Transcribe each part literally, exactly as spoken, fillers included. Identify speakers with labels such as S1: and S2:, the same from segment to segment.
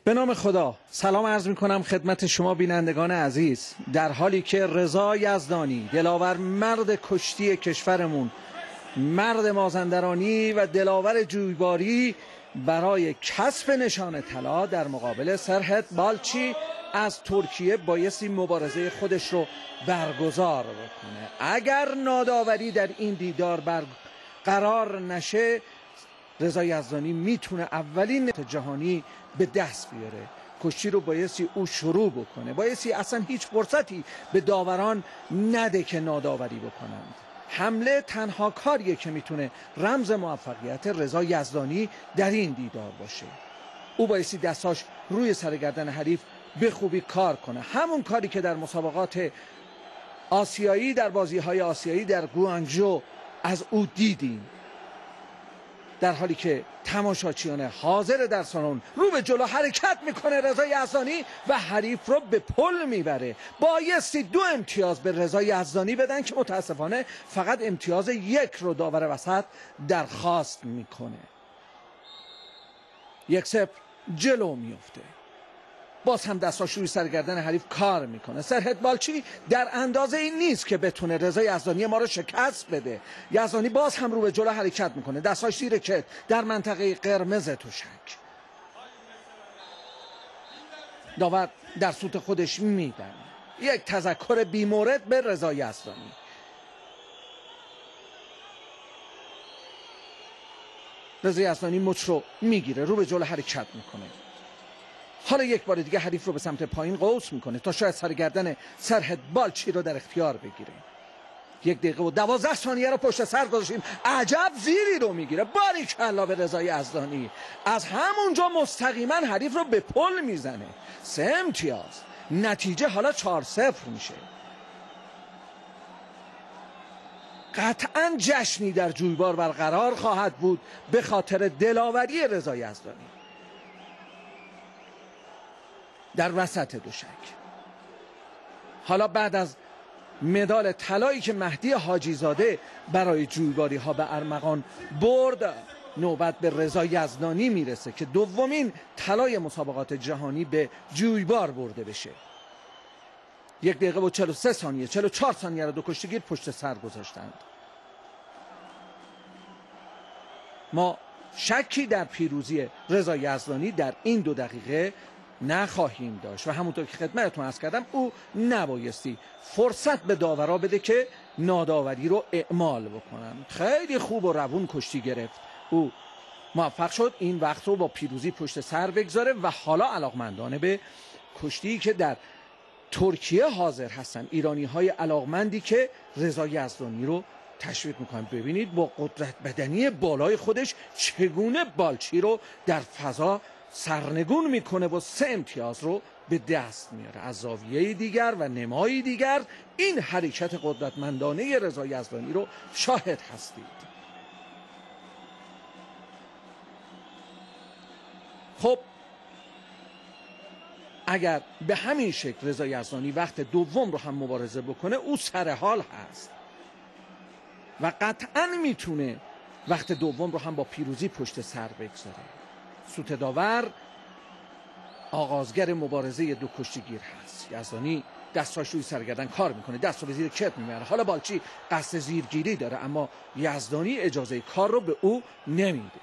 S1: به نام خدا سلام عرض می کنم خدمت شما بینندگان عزیز. در حالی که رضا یزدانی دلاور مرد کشتی کشورمون، مرد مازندرانی و دلاور جویباری برای کسب نشان طلا در مقابل سرهد بالچی از ترکیه بایستی مبارزه خودش رو برگزار بکنه. اگر ناداوری در این دیدار برقرار نشه، رضا یزدانی میتونه اولین جهانی به دست بیاره. کشتی رو بایستی او شروع بکنه، بایستی اصلا هیچ فرصتی به داوران نده که ناداوری بکنند. حمله تنها کاریه که میتونه رمز موفقیت رضا یزدانی در این دیدار باشه. او بایستی دستاش روی سرگردن حریف به خوبی کار کنه، همون کاری که در مسابقات آسیایی، در بازی‌های آسیایی در گوانجو از او دیدیم. در حالی که تماشاچیان حاضر در سالن رو به جلو حرکت میکنه رضا یزدانی و حریف رو به پل میبره. بایستی دو امتیاز به رضا یزدانی بدن که متاسفانه فقط امتیاز یک رو داور وسط درخواست میکنه. یک صفر جلو میفته. باز هم دستاش روی سرگردن حریف کار میکنه. سرهد بالچی در اندازه این نیست که بتونه رضا یزدانی ما رو شکست بده. یزدانی باز هم رو به جلو حرکت میکنه، دستاش زیر کت در منطقه قرمز تشک. داور در سوت خودش میدن یک تذکر بیمورد به رضا یزدانی. رضا یزدانی مچ رو میگیره، رو به جلو حرکت میکنه. حالا یک بار دیگه حریف رو به سمت پایین قوس میکنه تا شاید سرگردن سرهد بالچی رو در اختیار بگیره. یک دقیقه و دوازده ثانیه رو پشت سر گذاشتیم، عجب زیری رو میگیره. باریکلا به رضا یزدانی. از همونجا مستقیما حریف رو به پل میزنه. سه امتیاز. نتیجه حالا چهار صفر میشه. قطعا جشنی در جویبار برقرار خواهد بود به خاطر دلاوری رضا یزدانی. در وسط دوشک حالا بعد از مدال طلایی که مهدی حاجی زاده برای جویباری ها به ارمغان برد، نوبت به رضا یزدانی میرسه که دومین طلای مسابقات جهانی به جویبار برده بشه. یک دقیقه و چهل و سه ثانیه، چهل و چهار ثانیه رو دو کشتیگیر پشت سر گذاشتند. ما شکی در پیروزی رضا یزدانی در این دو دقیقه نخواهیم داشت و همونطور که خدمتتون عرض کردم او نبایستی فرصت به داورا بده که ناداوری رو اعمال بکنن. خیلی خوب و روون کشتی گرفت. او موفق شد این وقت رو با پیروزی پشت سر بگذاره و حالا علاقمندانه به کشتی که در ترکیه حاضر هستن، ایرانی های علاقمندی که رضا یزدانی رو تشویق میکنن. ببینید با قدرت بدنی بالای خودش چگونه بالچی رو در فضا سرنگون میکنه و سه امتیاز رو به دست میاره. از زاویه دیگر و نمایی دیگر این حرکت قدرتمندانه رضا یزدانی رو شاهد هستید. خب اگر به همین شکل رضا یزدانی وقت دوم رو هم مبارزه بکنه، او سر حال هست و قطعا میتونه وقت دوم رو هم با پیروزی پشت سر بگذاره. سوت داور آغازگر مبارزه دو کشتیگیر هست. یزدانی دستاش روی سرگردن کار میکنه، دست رو به زیر کت میبره. حالا بالچی قصد زیرگیری داره اما یزدانی اجازه کار رو به او نمیده.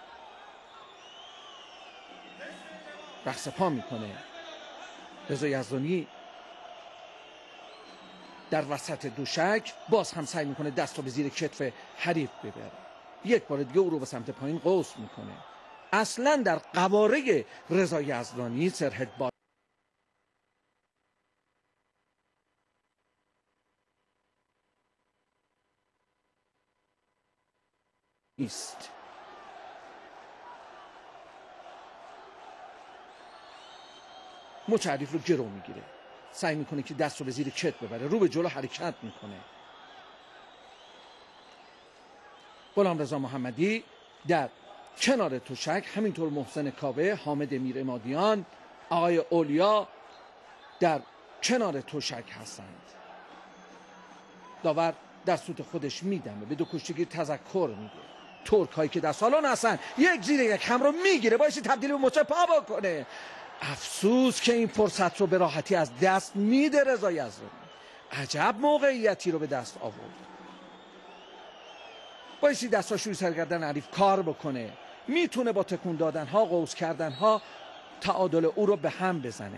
S1: رقص پا میکنه. رضا یزدانی در وسط دوشک باز هم سعی میکنه دست رو به زیر کتف حریف ببره. یک بار دیگه او رو به سمت پایین قوس میکنه. اصلا در قواره رضا یزدانی سرهد بالچی است. مچ حریف رو گرو میگیره، سعی میکنه که دست رو به زیر کت ببره، رو به جلو حرکت میکنه. غلامرضا محمدی در کنار تشک، همینطور محسن کاوه، حامد میر امادیان، آقای اولیا در کنار تشک هستند. داور در سوت خودش میدمه، به دو کشتیگیر تذکر میده. ترک هایی که در سالن هستن یک زیر یک هم رو میگیره، بایستی تبدیل به مچ پا بکنه. افسوس که این فرصت رو به راحتی از دست میده رضا یزدانی. عجب موقعیتی رو به دست آورد. بایستی دستاشوی سرگردن حریف کار بکنه، میتونه با تکون دادن ها، قوس کردن ها تعادل او رو به هم بزنه.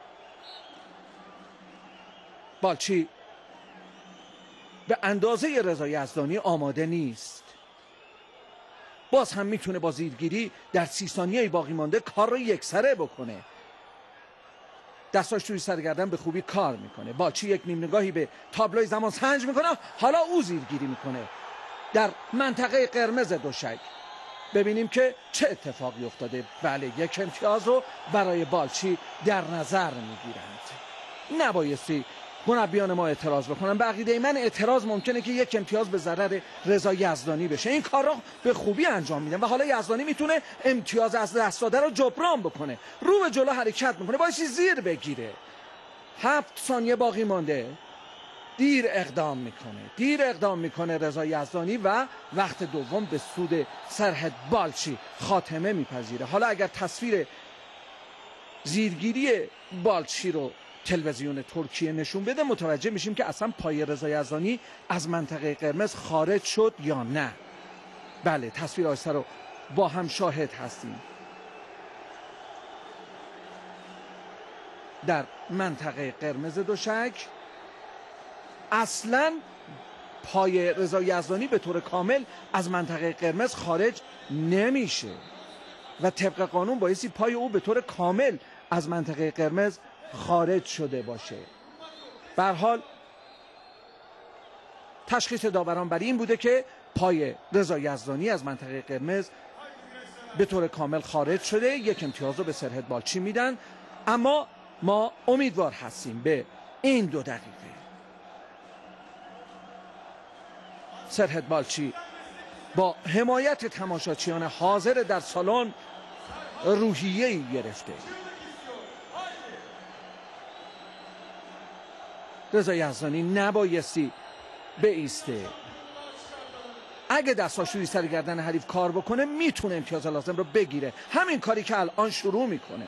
S1: بالچی به اندازه رضا یزدانی آماده نیست. باز هم میتونه با زیرگیری در سی ثانیه باقی مانده کار رو یکسره بکنه. دستاش توی سرگردن به خوبی کار میکنه. بالچی یک نیم نگاهی به تابلوی زمان سنج میکنه، حالا او زیرگیری میکنه در منطقه قرمز دوشک. ببینیم که چه اتفاقی افتاده. بله، یک امتیاز رو برای بالچی در نظر میگیرند. نبایستی مربیان ما اعتراض بکنن. به عقیده من اعتراض ممکنه که یک امتیاز به ضرر رضا یزدانی بشه. این کار رو به خوبی انجام میدن و حالا یزدانی میتونه امتیاز از دست داده رو جبران بکنه. رو به جلو حرکت میکنه، بایستی زیر بگیره. هفت ثانیه باقی مانده. دیر اقدام میکنه دیر اقدام میکنه رضا یزدانی و وقت دوم به سود سرهد بالچی خاتمه میپذیره. حالا اگر تصویر زیرگیری بالچی رو تلویزیون ترکیه نشون بده، متوجه میشیم که اصلا پای رضا یزدانی از منطقه قرمز خارج شد یا نه. بله، تصویر آیسته رو با هم شاهد هستیم. در منطقه قرمز دوشک اصلا پای رضا یزدانی به طور کامل از منطقه قرمز خارج نمیشه و طبق قانون بایستی پای او به طور کامل از منطقه قرمز خارج شده باشه. به هر حال تشخیص داوران بر این بوده که پای رضا یزدانی از منطقه قرمز به طور کامل خارج شده. یک امتیاز رو به سرهد بالچی میدن، اما ما امیدوار هستیم به این دو دقیقه سرهد بالچی با حمایت تماشاچیان حاضر در سالن روحیه‌ای گرفته. رضا یزدانی نبایستی بایسته. اگه دستاشویی سر گردن حریف کار بکنه میتونه امتیاز لازم رو بگیره. همین کاری که الان شروع میکنه.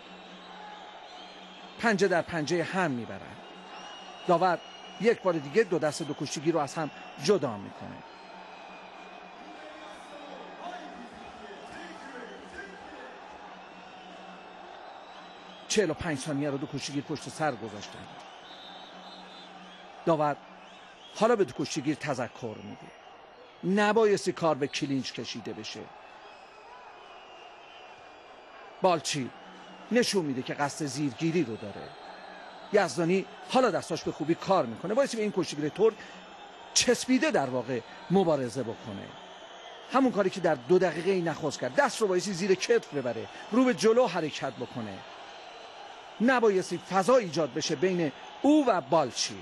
S1: پنجه در پنجه هم میبرن. داور یک بار دیگه دو دست دو کشتیگیر رو از هم جدا میکنه. چهل و پنج ثانیه رو دو کشتیگیر پشت سر گذاشتن. داور حالا به دو کشتیگیر تذکر میده. نبایستی کار به کلینچ کشیده بشه. بالچی نشون میده که قصد زیرگیری رو داره. یزدانی حالا دستاش به خوبی کار میکنه. بایستی به این کشتیگیر ترک چسبیده در واقع مبارزه بکنه. همون کاری که در دو دقیقه ای نخست کرد. دست رو بایستی زیر کتف ببره، رو به جلو حرکت بکنه. نبایستی فضا ایجاد بشه بین او و بالچی.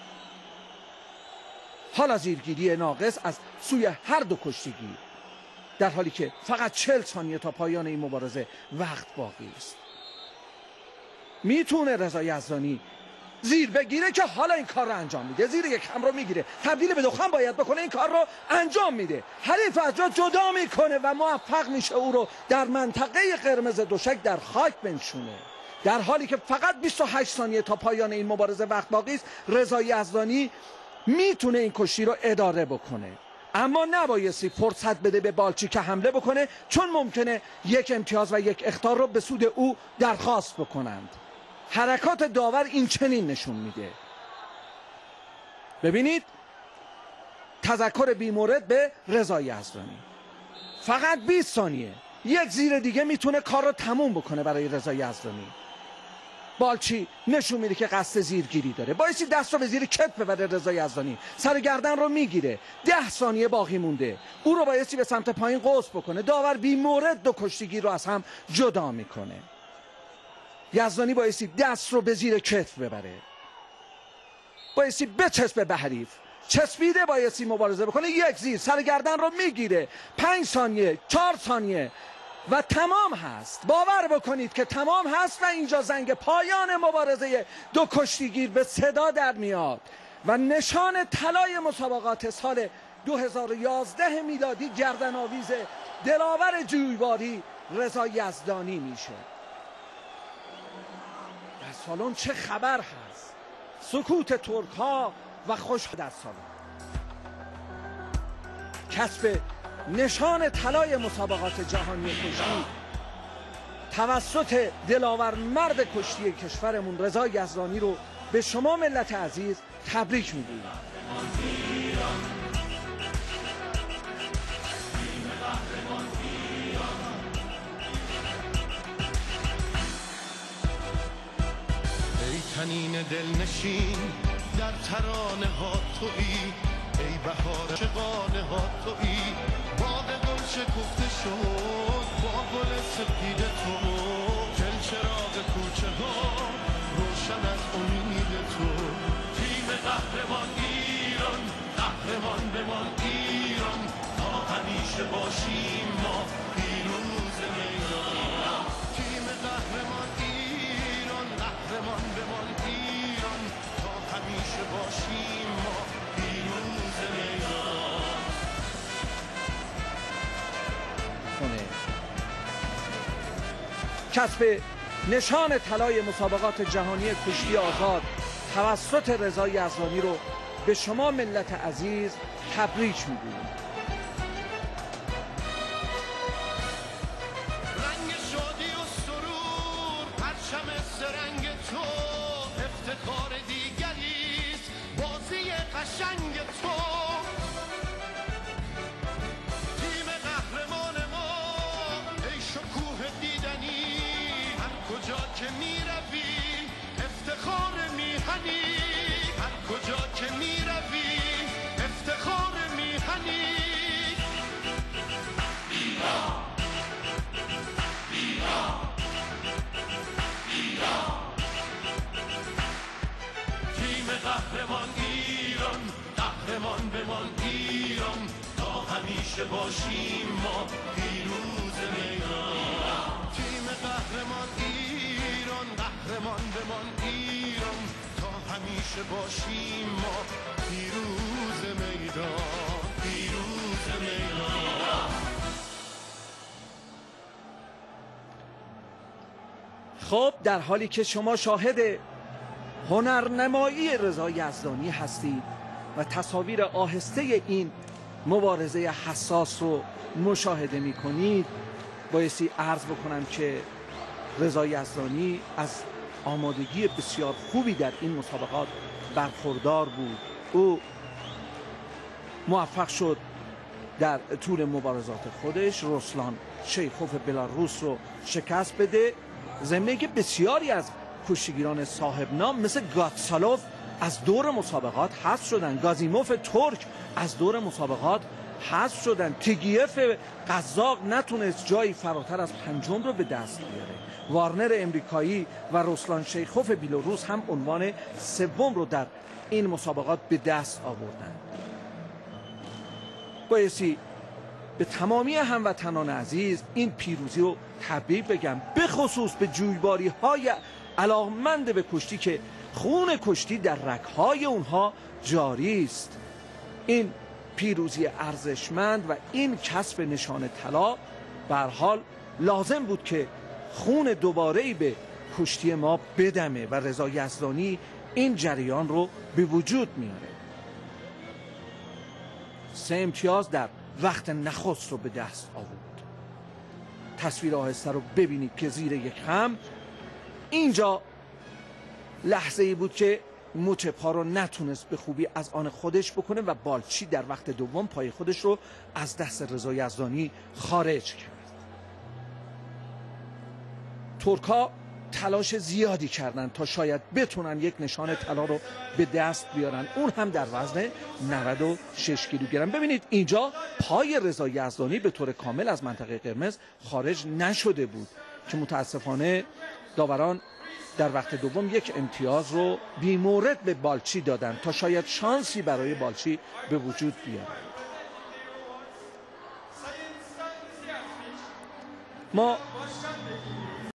S1: حالا زیرگیری ناقص از سوی هر دو کشتیگیر، در حالی که فقط چهل ثانیه تا پایان این مبارزه وقت باقی است. میتونه رضا یزدانی زیر بگیره که حالا این کار رو انجام میده. زیر یک هم رو میگیره، تبدیل به دخان باید بکنه، این کار رو انجام میده. حریف از جا جدا میکنه و موفق میشه او رو در منطقه قرمز دوشک در خاک بنشونه. در حالی که فقط بیست و هشت ثانیه تا پایان این مبارزه وقت باقی است، رضا یزدانی میتونه این کشتی رو اداره بکنه، اما نبایستی فرصت بده به بالچی که حمله بکنه، چون ممکنه یک امتیاز و یک اخطار رو به سود او درخواست بکنند. حرکات داور این چنین نشون میده. ببینید، تذکر بیمورد به رضا یزدانی. فقط بیست ثانیه، یک زیر دیگه میتونه کار رو تموم بکنه برای رضا یزدانی. بالچی نشون میده که قصد زیرگیری داره. بایستی دست رو به زیر کتف ببره رضا یزدانی. سر گردن رو میگیره. ده ثانیه باقی مونده. او رو بایستی به سمت پایین قوس بکنه. داور بی مورد دو کشتیگیر رو از هم جدا میکنه. یزدانی بایستی دست رو به زیر کتف ببره. بایستی بچسبه به حریف. چسبیده بایستی مبارزه بکنه. یک زیر، سر گردن رو میگیره. پنج ثانیه، چهار ثانیه و تمام هست. باور بکنید که تمام هست و اینجا زنگ پایان مبارزه دو کشتیگیر به صدا در میاد و نشان طلای مسابقات سال دو هزار و یازده میلادی گردن آویز دلاور جویباری رضا یزدانی میشه. سالن چه خبر هست؟ سکوت ترک ها و خوش در سالن. کسب نشان طلای مسابقات جهانی کشتی توسط دلاور مرد کشتی کشورمون رضا یزدانی رو به شما ملت عزیز تبریک میگویم.
S2: ای تنین دلنشین در ترانه ها تویی، ای بهار شقانه ها تویی، باغ گل شکفته شد با گل سپید تو، چل چراغ کوچه ها روشن از امید تو. تیم قهرمان ایران، قهرمان بمان ایران، تا همیشه باشیم ما پیروز میدان. تیم قهرمان ایران، قهرمان بمان ایران، تا همیشه باشیم ما پیروز میدان.
S1: کسب نشان طلای مسابقات جهانی کشتی آزاد توسط رضا یزدانی رو به شما ملت عزیز تبریک میگویم.
S2: رنگ شادی و سرور پرچم سرنگ تو، افتخار دیگریست بازی قشنگ تو. تیم قهرمان ما ای شکوه دیدنی، هر کجا که میروی افتخار میهنی، هر کجا که میروی افتخار میهنی. ایران ایران ایران، تیم قهرمان ایران، قهرمان بمان ایران، تا همیشه باشیم ما پیروز میدان. تیم قهرمان ایران، قهرمان بمان ایران، تا همیشه باشیم ما پیروز میدان، پیروز میدان.
S1: خب در حالی که شما شاهد هنرنمایی رضا یزدانی هستید و تصاویر آهسته این مبارزه حساس رو مشاهده می کنید، بایستی عرض بکنم که رضا یزدانی از آمادگی بسیار خوبی در این مسابقات برخوردار بود. او موفق شد در طول مبارزات خودش رسلان شیخوف بلاروس رو شکست بده، ضمن که بسیاری از کشتیگیران صاحب نام مثل گاتسالوف از دور مسابقات حذف شدن، گازیموف ترک از دور مسابقات حذف شدن، تیگیف قزاق نتونست جایی فراتر از پنجم رو به دست بیاره، وارنر امریکایی و رسلان شیخوف بیلاروس هم عنوان سوم رو در این مسابقات به دست آوردن. بایستی به تمامی هموطنان عزیز این پیروزی رو تبریک بگم، به خصوص به جویباری های علاقمند به کشتی که خون کشتی در رگ‌های اونها جاری است. این پیروزی ارزشمند و این کسب نشان طلا به هر حال لازم بود که خون دوباره‌ای به کشتی ما بدمه و رضا یزدانی این جریان رو به وجود میاره. سه امتیاز در وقت نخست رو به دست آورد. تصویر آهسته رو ببینید که زیر یک هم اینجا لحظه ای بود که مچ پا رو نتونست به خوبی از آن خودش بکنه و بالچی در وقت دوم پای خودش رو از دست رضا یزدانی خارج کرد. ترکا تلاش زیادی کردن تا شاید بتونن یک نشان طلا رو به دست بیارن، اون هم در وزن نود و شش کیلوگرم. ببینید اینجا پای رضا یزدانی به طور کامل از منطقه قرمز خارج نشده بود که متاسفانه داوران در وقت دوم یک امتیاز رو بی‌مورد به بالچی دادن تا شاید شانسی برای بالچی به وجود بیارن. ما